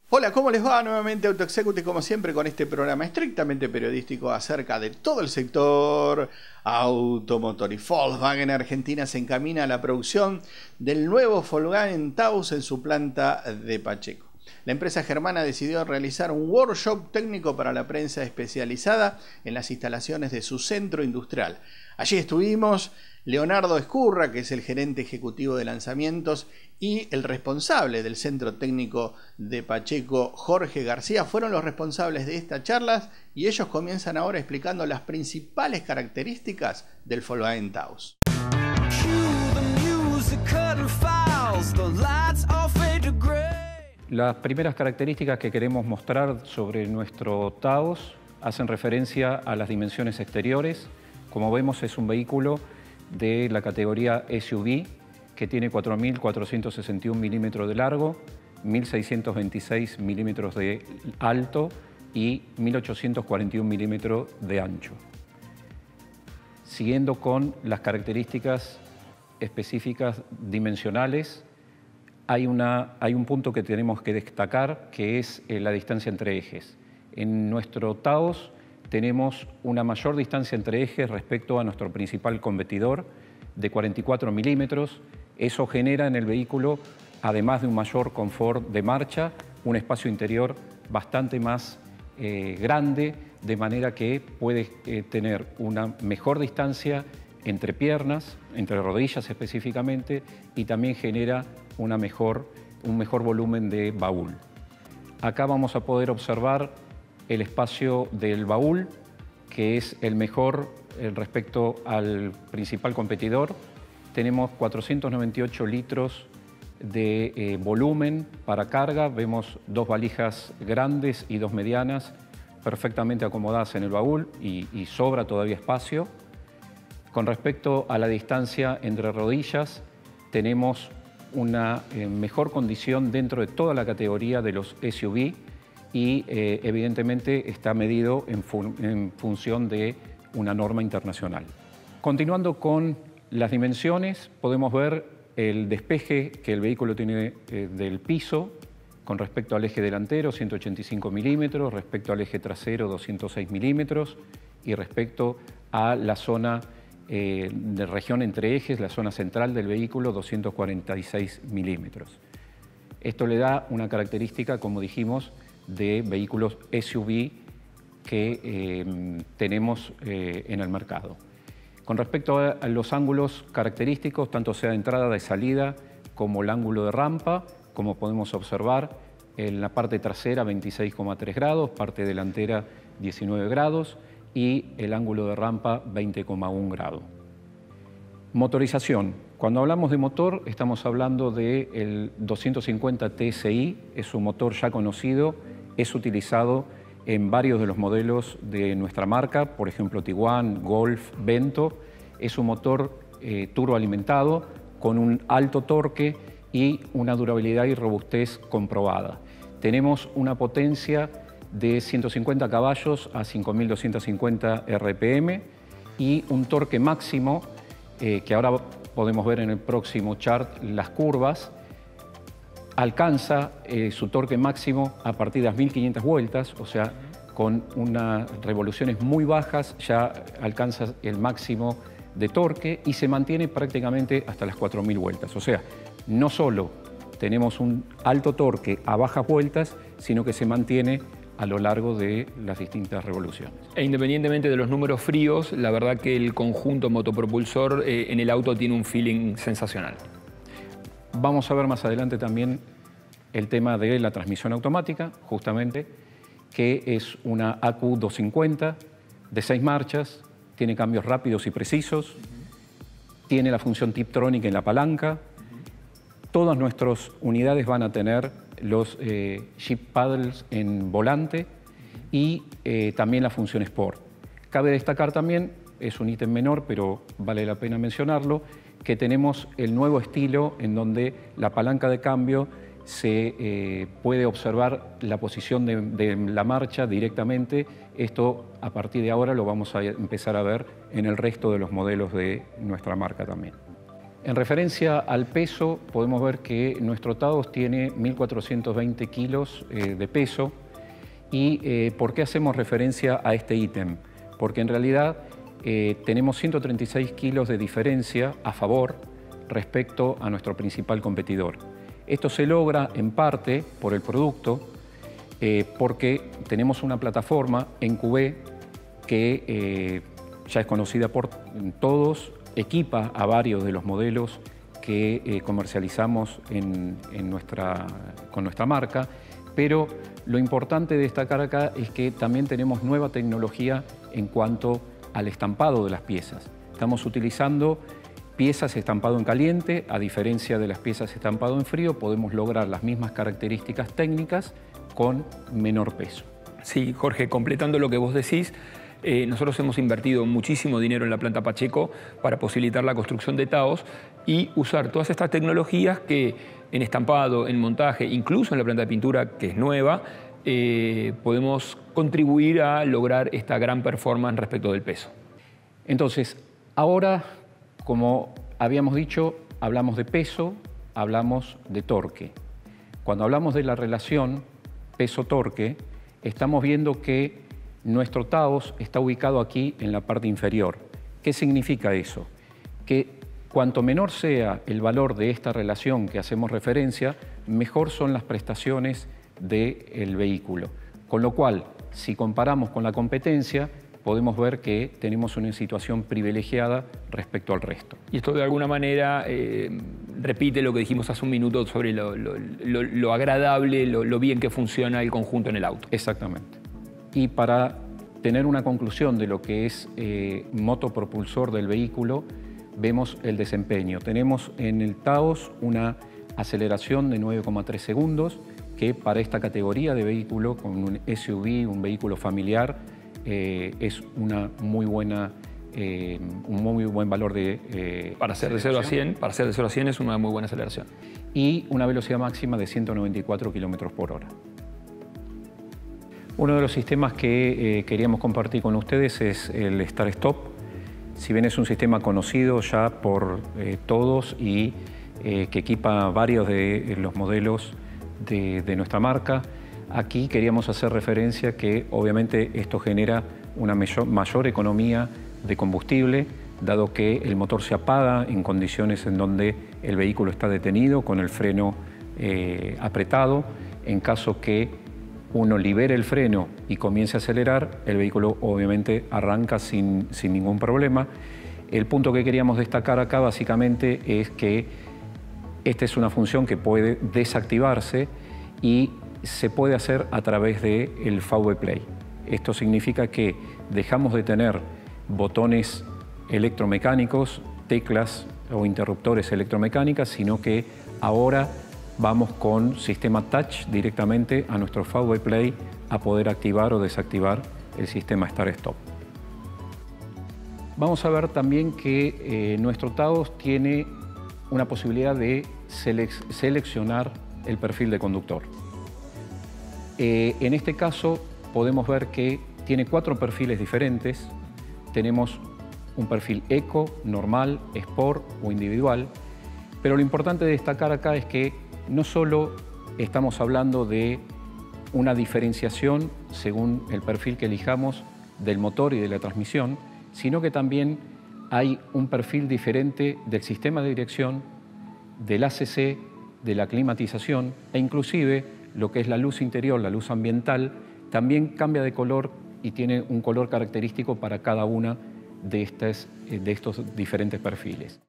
Hola, ¿cómo les va? Nuevamente AutoExecutive, como siempre, con este programa estrictamente periodístico acerca de todo el sector automotor. Y Volkswagen Argentina se encamina a la producción del nuevo Volkswagen Taos en su planta de Pacheco. La empresa germana decidió realizar un workshop técnico para la prensa especializada en las instalaciones de su centro industrial. Allí estuvimos Leonardo Escurra, que es el gerente ejecutivo de lanzamientos, y el responsable del centro técnico de Pacheco, Jorge García, fueron los responsables de estas charlas y ellos comienzan ahora explicando las principales características del Volkswagen Taos. Las primeras características que queremos mostrar sobre nuestro Taos hacen referencia a las dimensiones exteriores. Como vemos, es un vehículo de la categoría SUV que tiene 4.461 milímetros de largo, 1.626 milímetros de alto y 1.841 milímetros de ancho. Siguiendo con las características específicas dimensionales, hay un punto que tenemos que destacar, que es la distancia entre ejes. En nuestro Taos tenemos una mayor distancia entre ejes respecto a nuestro principal competidor, de 44 milímetros. Eso genera en el vehículo, además de un mayor confort de marcha, un espacio interior bastante más grande, de manera que puede tener una mejor distancia entre piernas, entre rodillas específicamente, y también genera un mejor volumen de baúl. Acá vamos a poder observar el espacio del baúl, que es el mejor respecto al principal competidor. Tenemos 498 litros de volumen para carga. Vemos dos valijas grandes y dos medianas perfectamente acomodadas en el baúl y sobra todavía espacio. Con respecto a la distancia entre rodillas, tenemos una mejor condición dentro de toda la categoría de los SUV y evidentemente está medido en función de una norma internacional. Continuando con las dimensiones, podemos ver el despeje que el vehículo tiene del piso con respecto al eje delantero, 185 milímetros, respecto al eje trasero, 206 milímetros, y respecto a la zona de región entre ejes, la zona central del vehículo, 246 milímetros. Esto le da una característica, como dijimos, de vehículos SUV que tenemos en el mercado. Con respecto a los ángulos característicos, tanto sea de entrada, de salida, como el ángulo de rampa, como podemos observar, en la parte trasera 26,3 grados, parte delantera 19 grados y el ángulo de rampa 20,1 grados. Motorización. Cuando hablamos de motor, estamos hablando del 250 TSI, es un motor ya conocido, es utilizado en varios de los modelos de nuestra marca, por ejemplo Tiguan, Golf, Vento. Es un motor turboalimentado con un alto torque y una durabilidad y robustez comprobada. Tenemos una potencia de 150 caballos a 5.250 RPM y un torque máximo, que ahora podemos ver en el próximo chart las curvas, alcanza su torque máximo a partir de las 1.500 vueltas, o sea, con unas revoluciones muy bajas ya alcanza el máximo de torque y se mantiene prácticamente hasta las 4.000 vueltas. O sea, no solo tenemos un alto torque a bajas vueltas, sino que se mantiene a lo largo de las distintas revoluciones. E independientemente de los números fríos, la verdad que el conjunto motopropulsor en el auto tiene un feeling sensacional. Vamos a ver más adelante también el tema de la transmisión automática, justamente, que es una AQ250 de 6 marchas, tiene cambios rápidos y precisos, tiene la función Tiptronic en la palanca. Todas nuestras unidades van a tener los shift paddles en volante y también la función Sport. Cabe destacar también, es un ítem menor, pero vale la pena mencionarlo, que tenemos el nuevo estilo en donde la palanca de cambio se puede observar la posición de la marcha directamente. Esto a partir de ahora lo vamos a empezar a ver en el resto de los modelos de nuestra marca también. En referencia al peso, podemos ver que nuestro Taos tiene 1.420 kilos de peso. ¿Y por qué hacemos referencia a este ítem? Porque en realidad tenemos 136 kilos de diferencia a favor respecto a nuestro principal competidor. Esto se logra en parte por el producto, porque tenemos una plataforma EnQB que ya es conocida por todos, equipa a varios de los modelos que comercializamos con nuestra marca, pero lo importante de destacar acá es que también tenemos nueva tecnología en cuanto al estampado de las piezas. Estamos utilizando piezas estampado en caliente, a diferencia de las piezas estampado en frío, podemos lograr las mismas características técnicas con menor peso. Sí, Jorge, completando lo que vos decís, nosotros hemos invertido muchísimo dinero en la planta Pacheco para posibilitar la construcción de Taos y usar todas estas tecnologías que en estampado, en montaje, incluso en la planta de pintura, que es nueva, podemos contribuir a lograr esta gran performance respecto del peso. Entonces, ahora, como habíamos dicho, hablamos de peso, hablamos de torque. Cuando hablamos de la relación peso-torque, estamos viendo que nuestro Taos está ubicado aquí en la parte inferior. ¿Qué significa eso? Que cuanto menor sea el valor de esta relación que hacemos referencia, mejor son las prestaciones del vehículo. Con lo cual, si comparamos con la competencia, podemos ver que tenemos una situación privilegiada respecto al resto. Y esto de alguna manera repite lo que dijimos hace un minuto sobre lo agradable, lo bien que funciona el conjunto en el auto. Exactamente. Y para tener una conclusión de lo que es motopropulsor del vehículo, vemos el desempeño. Tenemos en el Taos una aceleración de 9,3 segundos, que para esta categoría de vehículo, con un SUV, un vehículo familiar, es una muy buena, un muy buen valor de para ser de 0 a 100, para ser de 0 a 100 es una muy buena aceleración. Y una velocidad máxima de 194 km/h. Uno de los sistemas que queríamos compartir con ustedes es el Start Stop. Si bien es un sistema conocido ya por todos y que equipa varios de los modelos de nuestra marca, aquí queríamos hacer referencia que obviamente esto genera una mayor economía de combustible, dado que el motor se apaga en condiciones en donde el vehículo está detenido con el freno apretado. En caso que uno libere el freno y comience a acelerar, el vehículo obviamente arranca sin ningún problema. El punto que queríamos destacar acá básicamente es que esta es una función que puede desactivarse y se puede hacer a través del VW Play. Esto significa que dejamos de tener botones electromecánicos, teclas o interruptores electromecánicas, sino que ahora vamos con sistema touch directamente a nuestro VW Play a poder activar o desactivar el sistema Start Stop. Vamos a ver también que nuestro Taos tiene una posibilidad de seleccionar el perfil de conductor. En este caso podemos ver que tiene 4 perfiles diferentes. Tenemos un perfil eco, normal, sport o individual, pero lo importante de destacar acá es que no solo estamos hablando de una diferenciación según el perfil que elijamos del motor y de la transmisión, sino que también hay un perfil diferente del sistema de dirección, del ACC, de la climatización e inclusive lo que es la luz interior, la luz ambiental, también cambia de color y tiene un color característico para cada una de estos diferentes perfiles.